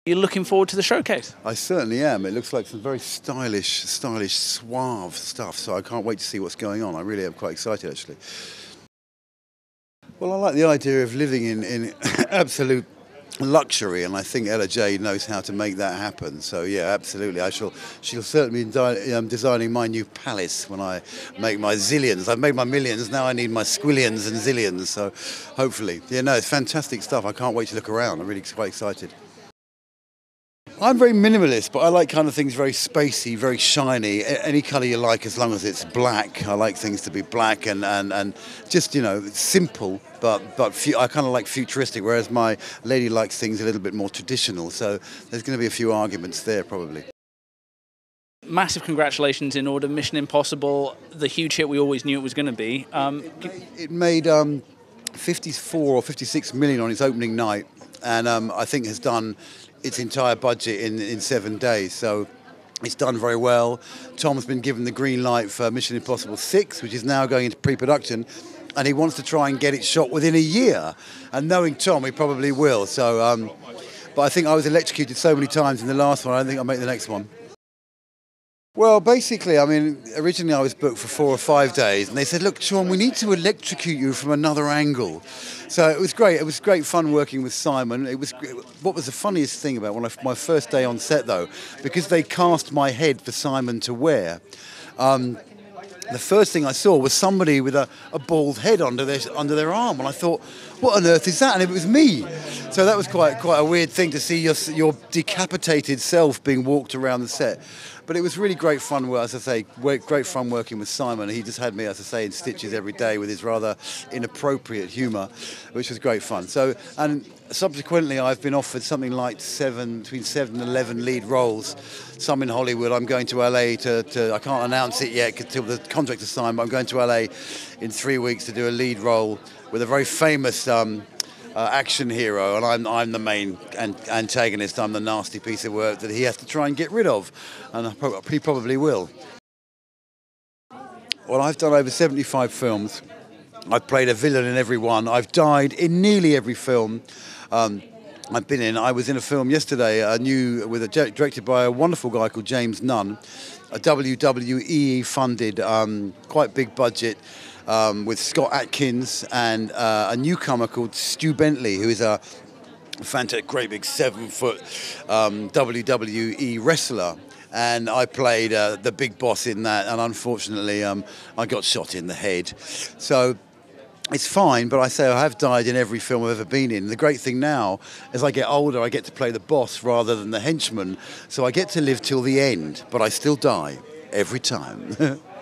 You're looking forward to the showcase? I certainly am. It looks like some very stylish, suave stuff, so I can't wait to see what's going on. I really am quite excited, actually. Well, I like the idea of living in absolute luxury, and I think Ella Jade knows how to make that happen. So yeah, absolutely. She'll certainly be designing my new palace when I make my zillions. I've made my millions, now I need my squillions and zillions. So hopefully, yeah, no, it's fantastic stuff. I can't wait to look around. I'm really quite excited. I'm very minimalist, but I like kind of things very spacey, very shiny. Any colour you like, as long as it's black. I like things to be black and just, you know, simple, but I kind of like futuristic, whereas my lady likes things a little bit more traditional. So there's going to be a few arguments there, probably. Massive congratulations in order. Mission Impossible, the huge hit we always knew it was going to be. It made 54 or 56 million on its opening night, and I think has done its entire budget in 7 days, so it's done very well. Tom's been given the green light for Mission Impossible 6, which is now going into pre-production, and he wants to try and get it shot within a year, and knowing Tom, he probably will. So, but I think I was electrocuted so many times in the last one, I don't think I'll make the next one. Well, basically, I mean, originally I was booked for 4 or 5 days, and they said, look, Sean, we need to electrocute you from another angle. So it was great. It was great fun working with Simon. What was the funniest thing about my first day on set, though, because they cast my head for Simon to wear, the first thing I saw was somebody with a bald head under their arm, and I thought, what on earth is that? And it was me. So that was quite a weird thing to see your decapitated self being walked around the set. But it was really great fun, as I say, great fun working with Simon. He just had me, as I say, in stitches every day with his rather inappropriate humour, which was great fun. So, and subsequently, I've been offered something like between 7 and 11 lead roles. Some in Hollywood. I'm going to LA I can't announce it yet until the contract is signed, but I'm going to LA in 3 weeks to do a lead role with a very famous action hero, and I'm the main antagonist. I'm the nasty piece of work that he has to try and get rid of, and he probably will. Well, I've done over 75 films. I've played a villain in every one. I've died in nearly every film I've been in. I was in a film yesterday, directed by a wonderful guy called James Nunn, a WWE-funded, quite big budget, with Scott Atkins and a newcomer called Stu Bentley, who is a fantastic, great big 7-foot WWE wrestler. And I played the big boss in that, and unfortunately I got shot in the head. So it's fine, but I say I have died in every film I've ever been in. The great thing now, as I get older, I get to play the boss rather than the henchman, so I get to live till the end, but I still die every time.